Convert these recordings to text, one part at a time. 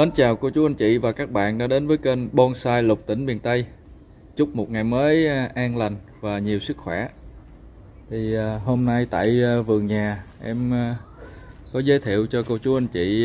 Mến chào cô chú anh chị và các bạn đã đến với kênh Bonsai Lục Tỉnh miền Tây. Chúc một ngày mới an lành và nhiều sức khỏe. Thì hôm nay tại vườn nhà em có giới thiệu cho cô chú anh chị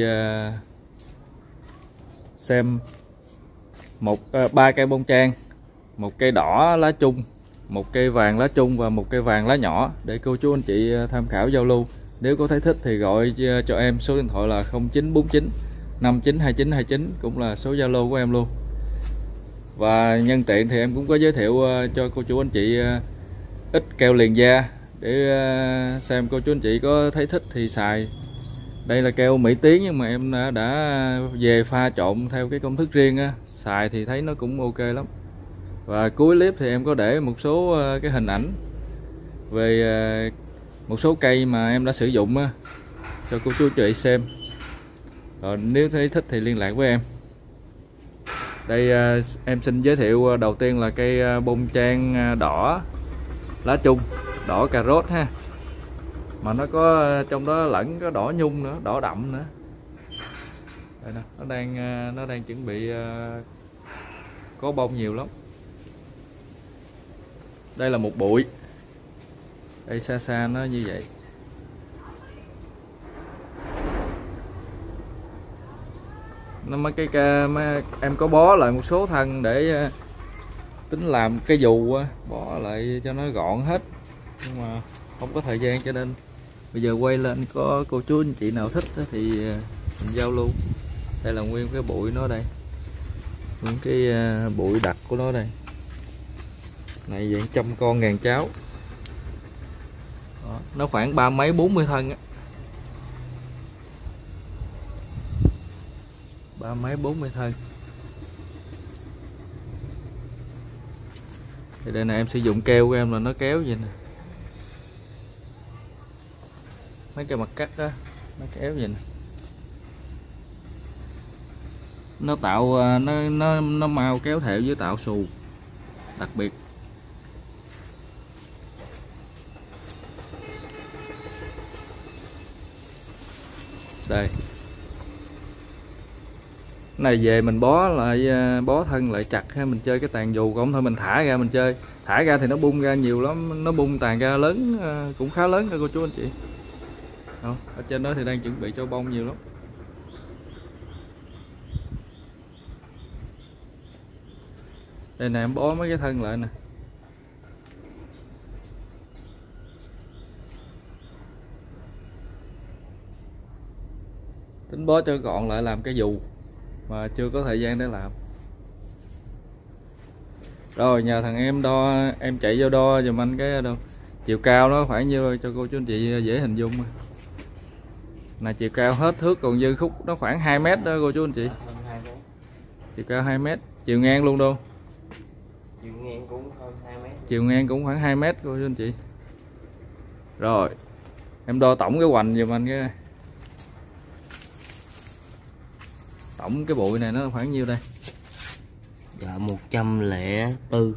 xem ba cây bông trang, một cây đỏ lá chung, một cây vàng lá chung và một cây vàng lá nhỏ để cô chú anh chị tham khảo giao lưu. Nếu có thấy thích thì gọi cho em, số điện thoại là 0949 592929 cũng là số Zalo của em luôn. Và nhân tiện thì em cũng có giới thiệu cho cô chú anh chị ít keo liền da để xem cô chú anh chị có thấy thích thì xài. Đây là keo Mỹ Tiến nhưng mà em đã về pha trộn theo cái công thức riêng á, xài thì thấy nó cũng ok lắm. Và cuối clip thì em có để một số cái hình ảnh về một số cây mà em đã sử dụng á, cho cô chú anh chị xem. Rồi nếu thấy thích thì liên lạc với em. Đây em xin giới thiệu đầu tiên là cây bông trang đỏ lá chung, đỏ cà rốt ha. Mà nó có trong đó lẫn có đỏ nhung nữa, đỏ đậm nữa. Đây nè, nó đang chuẩn bị có bông nhiều lắm. Đây là một bụi. Đây xa xa nó như vậy. Nó mấy cái em có bó lại một số thân để tính làm cái dù, bó lại cho nó gọn hết, nhưng mà không có thời gian cho nên bây giờ quay lên có cô chú anh chị nào thích thì mình giao lưu. Đây là nguyên cái bụi nó đây, những cái bụi đặc của nó đây, này dạng trăm con ngàn cháu. Đó, nó khoảng 30 mấy 40 thân á, 30 mấy 40 thân. Thì đây này em sử dụng keo của em là nó kéo vậy nè, mấy cái mặt cắt đó nó kéo vậy nè, nó tạo nó mau kéo theo với tạo xù đặc biệt. Đây này về mình bó lại, bó thân lại chặt ha, mình chơi cái tàn dù, còn thôi mình thả ra mình chơi. Thả ra thì nó bung ra nhiều lắm, nó bung tàn ra lớn, cũng khá lớn nha cô chú anh chị. Đó, ở trên đó thì đang chuẩn bị cho bông nhiều lắm. Đây nè, em bó mấy cái thân lại nè. Tính bó cho gọn lại làm cái dù mà chưa có thời gian để làm. Rồi nhờ thằng em đo, em chạy vô đo giùm anh cái đâu chiều cao nó khoảng nhiêu cho cô chú anh chị dễ hình dung. Là chiều cao hết thước, còn dư khúc nó khoảng 2 mét đó cô chú anh chị. Chiều cao 2 mét, chiều ngang luôn đâu. Chiều ngang cũng hơn 2 mét. Chiều ngang cũng khoảng 2 mét cô chú anh chị. Rồi em đo tổng cái hoành giùm anh cái. Tổng cái bụi này nó khoảng nhiêu đây? Dạ 104.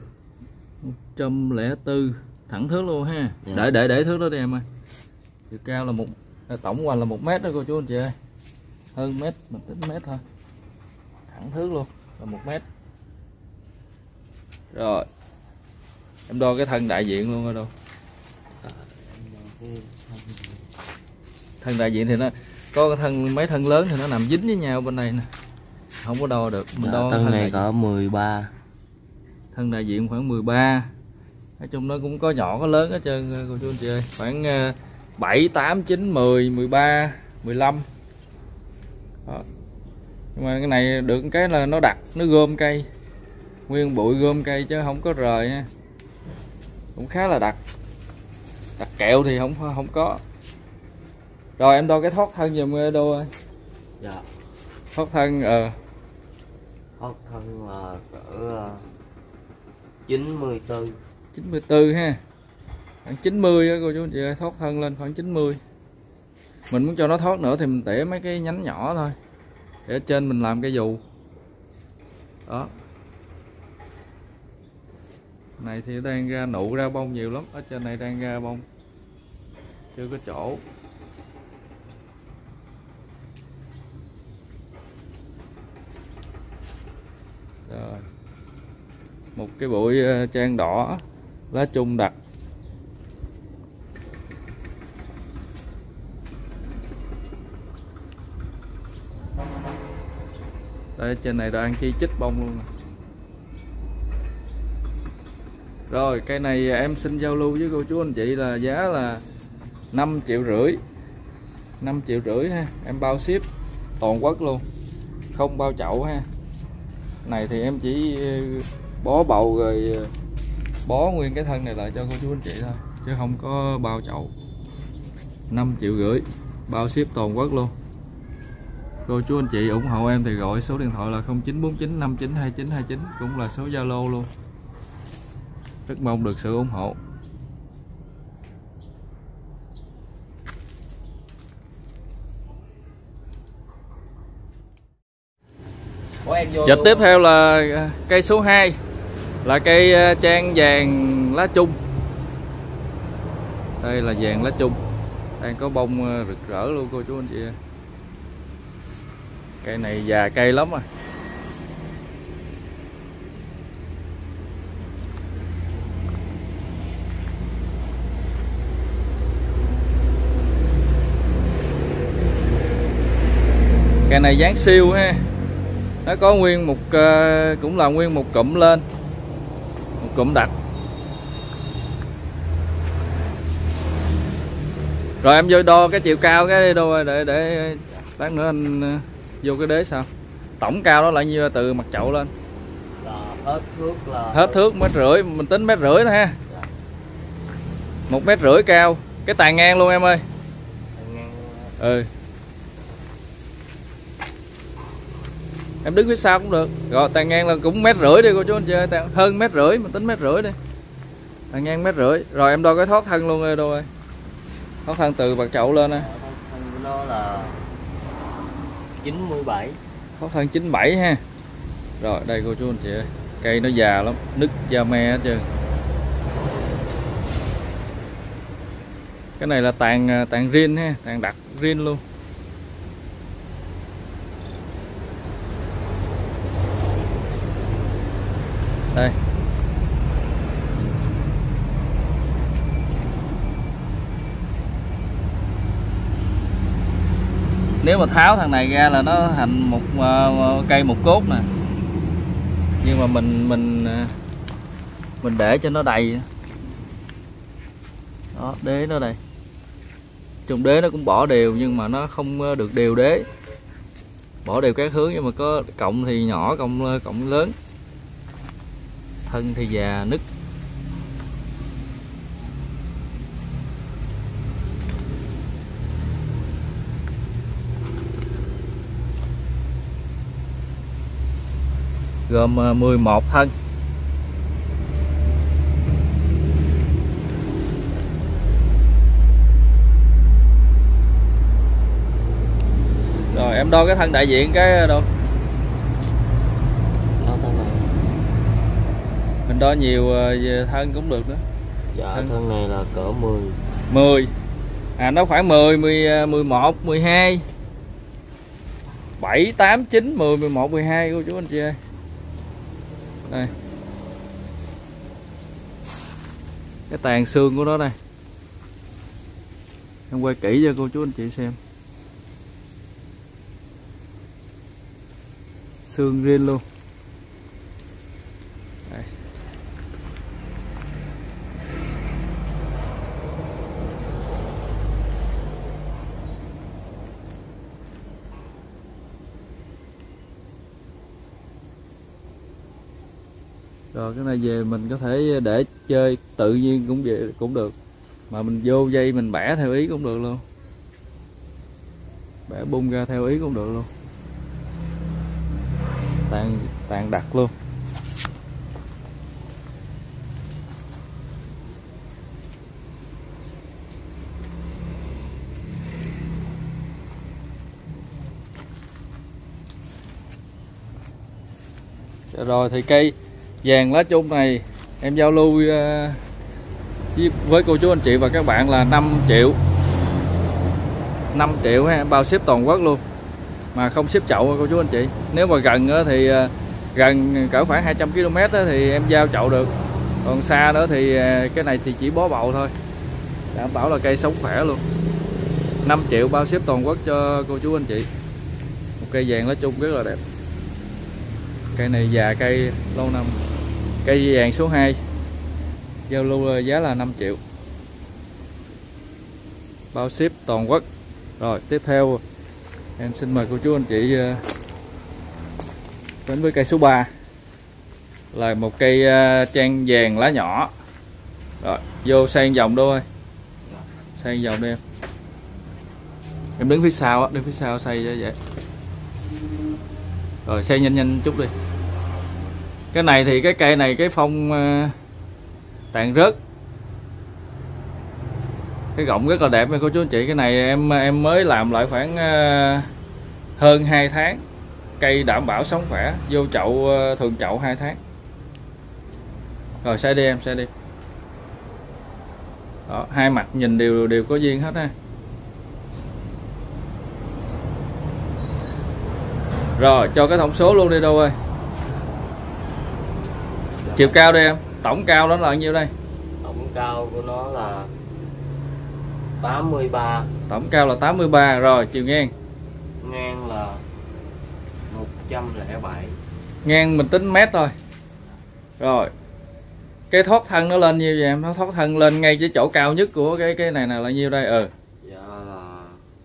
104 thẳng thước luôn ha. Dạ. Để thước đó đi em ơi. Chiều cao là tổng hoành là 1 mét đó cô chú anh chị ơi. Hơn mét, mình tính mét thôi. Thẳng thước luôn là 1 mét. Rồi em đo cái thân đại diện luôn ở đâu. Thân đại diện thì nó có cái thân, mấy thân lớn thì nó nằm dính với nhau bên này nè, không có đo được. Mình đo thân này cỡ 13. Thân đại diện khoảng 13. Nói chung nó cũng có nhỏ có lớn hết trơn cô chú anh chị ơi. Khoảng 7, 8, 9, 10, 13, 15. Đó. Nhưng mà cái này được cái là nó đặc, nó gom cây, nguyên bụi gom cây chứ không có rời nha. Cũng khá là đặc. Đặc kẹo thì không có. Rồi em đo cái thoát thân giùm đô ơi. Dạ. Thoát thân Thoát thân là cỡ 94. 94 ha. Khoảng 90 á cô chú anh chị ơi, thoát thân lên khoảng 90. Mình muốn cho nó thoát nữa thì mình tỉa mấy cái nhánh nhỏ thôi, để ở trên mình làm cái dù. Đó. Này thì đang ra nụ ra bông nhiều lắm, ở trên này đang ra bông chưa có chỗ. Rồi. Một cái bụi trang đỏ lá chung đặc. Đây, trên này đang chi chích bông luôn nè. Rồi cây này em xin giao lưu với cô chú anh chị là giá là 5,5 triệu. 5,5 triệu ha. Em bao ship toàn quốc luôn, không bao chậu ha. Này thì em chỉ bó bầu rồi bó nguyên cái thân này lại cho cô chú anh chị thôi, chứ không có bao chậu. 5,5 triệu, bao ship toàn quốc luôn. Cô chú anh chị ủng hộ em thì gọi số điện thoại là 0949 592929, cũng là số Zalo luôn. Rất mong được sự ủng hộ. Và tiếp theo là cây số 2 là cây trang vàng lá chung. Đây là vàng lá chung, đang có bông rực rỡ luôn cô chú anh chị. Cây này già cây lắm à. Cây này dáng siêu ha. Nó có nguyên một cũng là nguyên một cụm lên, một cụm đặt. Rồi em vô đo cái chiều cao cái đi đâu rồi để lát nữa anh vô cái đế sao. Tổng cao đó là nhiêu từ mặt chậu lên? Hết thước 1,5 m, mình tính 1,5 m đó ha. 1,5 m cao, cái tàn ngang luôn em ơi. Ừ. Em đứng phía sau cũng được. Rồi tàn ngang là cũng 1,5 m đi cô chú anh chị ơi, hơn 1,5 m, mình tính 1,5 m đi. Tàn ngang 1,5 m. Rồi em đo cái thoát thân luôn rồi đâu ơi. Thoát thân từ mặt chậu lên á. Thân của nó là 97. Thoát thân 97 ha. Rồi đây cô chú anh chị ơi, cây nó già lắm, nứt da me hết trơn. Cái này là tàn riêng ha, tàn đặc riêng luôn. Đây. Nếu mà tháo thằng này ra là nó thành một cây một cốt nè. Nhưng mà mình để cho nó đầy. Đó, đế nó đây. Trong đế nó cũng bỏ đều nhưng mà nó không được đều đế. Bỏ đều các hướng nhưng mà có cộng thì nhỏ, cộng lớn. Thân thì già nứt. Gồm 11 thân. Rồi em đo cái thân đại diện cái đâu. Mình đo nhiều về thân cũng được nữa. Dạ thân này là cỡ 10. 10. À nó khoảng 10, 11, 12, 7, 8, 9, 10, 11, 12 cô chú anh chị ơi. Đây. Cái tàn xương của nó đây. Em quay kỹ cho cô chú anh chị xem. Xương riêng luôn. Đây. Rồi cái này về mình có thể để chơi tự nhiên cũng vậy cũng được, mà mình vô dây mình bẻ theo ý cũng được luôn, bẻ bung ra theo ý cũng được luôn. Tàn đặc luôn. Rồi thì cây vàng lá chung này em giao lưu với cô chú anh chị và các bạn là 5 triệu. 5 triệu ha, bao ship toàn quốc luôn, mà không ship chậu cô chú anh chị. Nếu mà gần thì gần cỡ khoảng 200 km đó thì em giao chậu được, còn xa nữa thì cái này thì chỉ bó bầu thôi, đảm bảo là cây sống khỏe luôn. 5 triệu bao ship toàn quốc cho cô chú anh chị. Một cây vàng lá chung rất là đẹp. Cây này già cây lâu năm. Cây vàng số 2 giao lưu giá là 5 triệu bao ship toàn quốc. Rồi tiếp theo em xin mời cô chú anh chị đến với cây số 3 là một cây trang vàng lá nhỏ. Rồi vô sang vòng đôi, sang vòng đi em đứng phía sau á, đứng phía sau xây cho vậy. Rồi xây nhanh nhanh chút đi. Cái này thì cái cây này cái phong tàn rớt, cái gọng rất là đẹp nha cô chú anh chị. Cái này em mới làm lại khoảng hơn 2 tháng. Cây đảm bảo sống khỏe, vô chậu thường chậu 2 tháng. Rồi xây đi em, xây đi. Đó, hai mặt nhìn đều có duyên hết ha. Rồi cho cái thông số luôn đi đâu ơi. Chiều cao đi em, tổng cao đó là bao nhiêu đây? Tổng cao của nó là 83. Tổng cao là 83. Rồi chiều ngang? Ngang là 107. Ngang mình tính mét thôi. Rồi cái thoát thân nó lên nhiêu vậy em? Nó thoát thân lên ngay cái chỗ cao nhất của cái này là nhiêu đây? Dạ là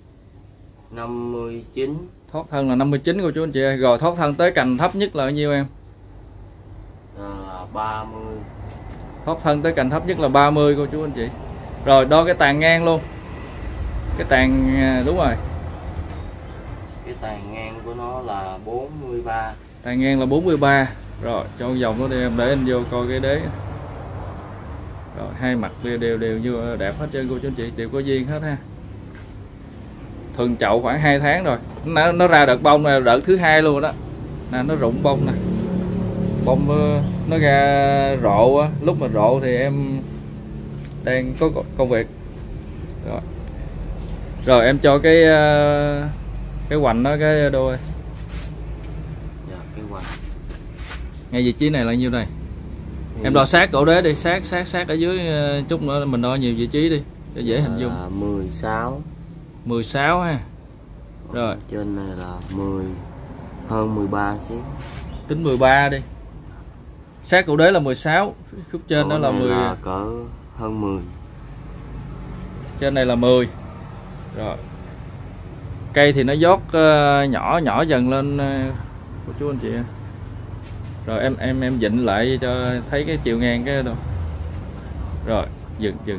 59. Thoát thân là 59 cô chú anh chị ơi. Rồi thoát thân tới cành thấp nhất là bao nhiêu em? Là 30. Thoát thân tới cành thấp nhất là 30 cô chú anh chị. Rồi đo cái tàn ngang luôn. Cái tàn đúng rồi. Cái tàn ngang của nó là 43. Tàn ngang là 43. Rồi cho vòng nó đi em, để anh vô coi cái đế. Rồi hai mặt đều như đẹp hết trơn cô chú anh chị, đều có duyên hết ha. Thường chậu khoảng 2 tháng rồi. Nó ra đợt bông này, đợt thứ 2 luôn đó. Nè nó rụng bông nè. Bông nó ra rộ á, lúc mà rộ thì em đang có công việc. Rồi. Rồi em cho cái hoành nó cái đôi. Dạ cái hoành. Ngay vị trí này là nhiêu đây? Em đo sát cổ đế đi, sát ở dưới chút nữa mình đo nhiều vị trí đi để dễ hình dung. 16. 16 ha. Rồi. Trên này là 10 hơn 13 xíu. Tính 13 đi. Sát cổ đế là 16, khúc trên đó là 10. Là cỡ hơn 10. Trên này là 10. Rồi. Cây thì nó dót nhỏ dần lên của chú anh chị. Rồi em dịnh lại cho thấy cái chiều ngang cái đâu. Rồi, dừng.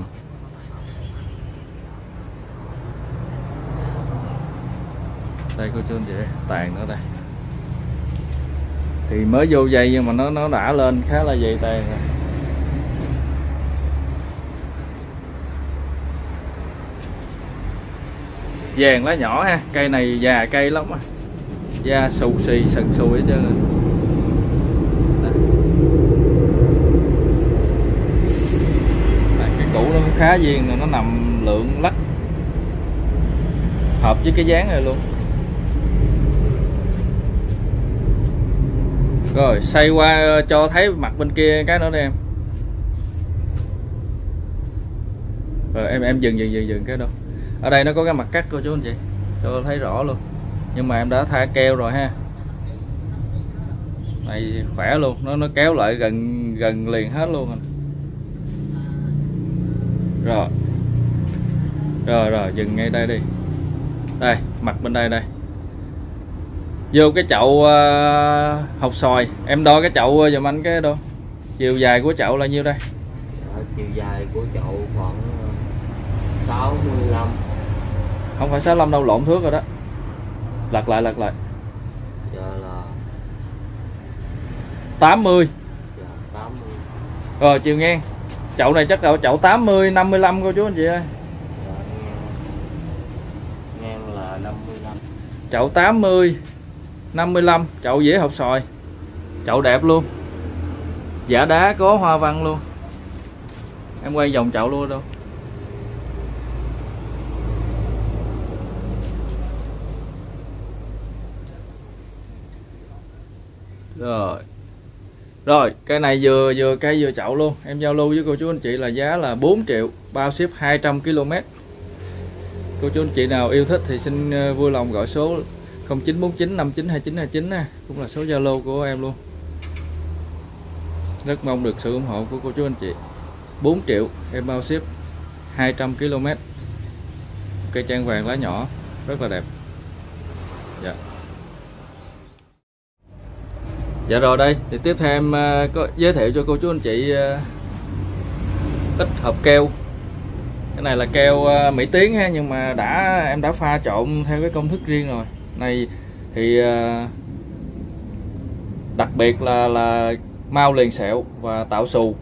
Đây cô chú anh chị, tàn nữa đây. Thì mới vô dây nhưng mà nó đã lên khá là dày tàn rồi. Vàng lá nhỏ ha, cây này già cây lắm á. Da xù xì sần sùi hết trơn. Cái củ nó cũng khá duyên, nó nằm lượng lắc hợp với cái dáng này luôn. Rồi xoay qua cho thấy mặt bên kia cái nữa đi em. Rồi em dừng cái đâu. Ở đây nó có cái mặt cắt cô chú anh chị, cho thấy rõ luôn. Nhưng mà em đã tha keo rồi ha. Này khỏe luôn, nó kéo lại gần liền hết luôn. Rồi dừng ngay đây đi. Đây, mặt bên đây đây. Vô cái chậu hột xoài, em đo cái chậu giùm anh cái đâu. Chiều dài của chậu là nhiêu đây? Chiều dài của chậu khoảng 65. Không phải 65 đâu, lộn thước rồi đó. Lật lại. Giờ là 80. Dạ 80. Rồi chiều ngang. Chậu này chắc là chậu 80 55 cô chú anh chị ơi. Dạ, ngang là 55. Chậu 80 55, chậu dễ hột xoài. Chậu đẹp luôn. Giả đá có hoa văn luôn. Em quay vòng chậu luôn đâu. Rồi cây này vừa cây vừa chậu luôn, em giao lưu với cô chú anh chị là giá là 4 triệu, bao ship 200 km. Cô chú anh chị nào yêu thích thì xin vui lòng gọi số 0949 59 29 29 nha, cũng là số Zalo của em luôn. Rất mong được sự ủng hộ của cô chú anh chị. 4 triệu em bao ship 200 km. Cây trang vàng lá nhỏ rất là đẹp. Dạ. Dạ rồi, đây thì tiếp theo em có giới thiệu cho cô chú anh chị ít hộp keo. Cái này là keo Mỹ Tiến ha, nhưng mà em đã pha trộn theo cái công thức riêng rồi. Này thì đặc biệt là mau liền sẹo và tạo xù.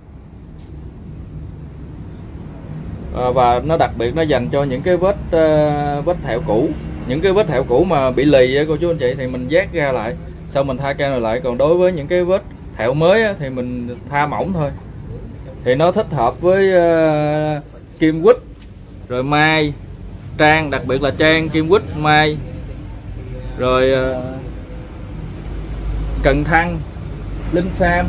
Và nó đặc biệt nó dành cho những cái vết thẹo cũ, những cái vết thẹo cũ mà bị lì á cô chú anh chị, thì mình vét ra lại, sau mình tha keo này lại. Còn đối với những cái vết thẹo mới á, thì mình tha mỏng thôi. Thì nó thích hợp với kim quýt, rồi mai, trang, đặc biệt là trang, kim quýt, mai, rồi cần thăng, linh sam.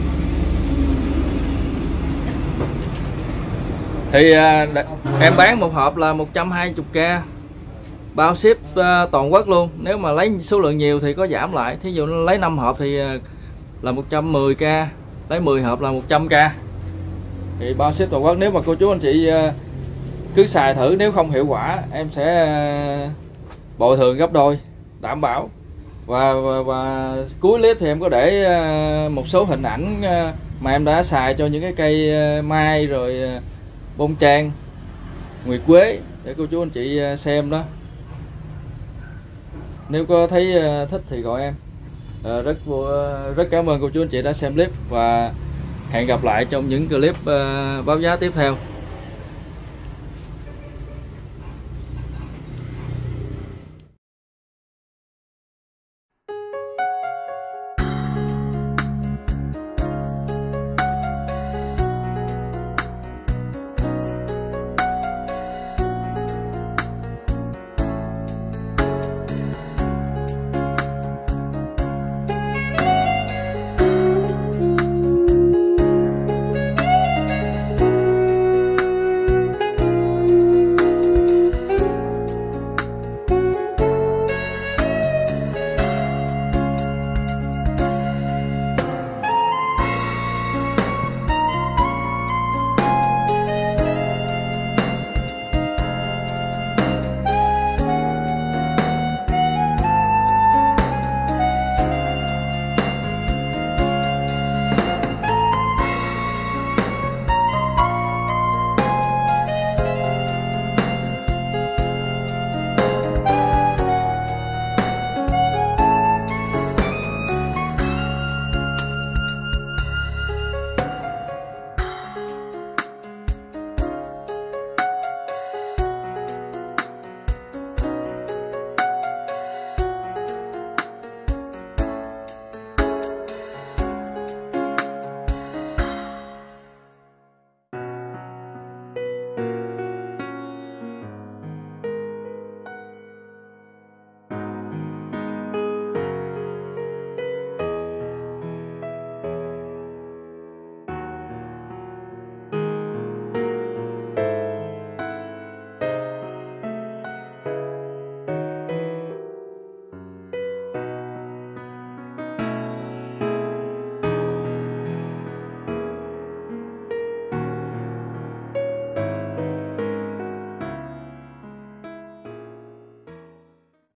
Thì em bán một hộp là 120k, bao ship toàn quốc luôn. Nếu mà lấy số lượng nhiều thì có giảm lại, thí dụ lấy 5 hộp thì là 110k, lấy 10 hộp là 100k, thì bao ship toàn quốc. Nếu mà cô chú anh chị cứ xài thử, nếu không hiệu quả em sẽ bồi thường gấp đôi, đảm bảo. Và cuối clip thì em có để một số hình ảnh mà em đã xài cho những cái cây mai, rồi bông trang, nguyệt quế, để cô chú anh chị xem đó. Nếu có thấy thích thì gọi em. Rất cảm ơn cô chú anh chị đã xem clip, và hẹn gặp lại trong những clip báo giá tiếp theo.